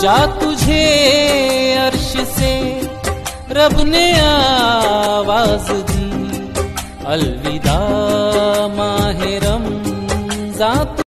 जा तुझे अर्श से रब ने आवाज दी, अलविदा माहे रमज़ां।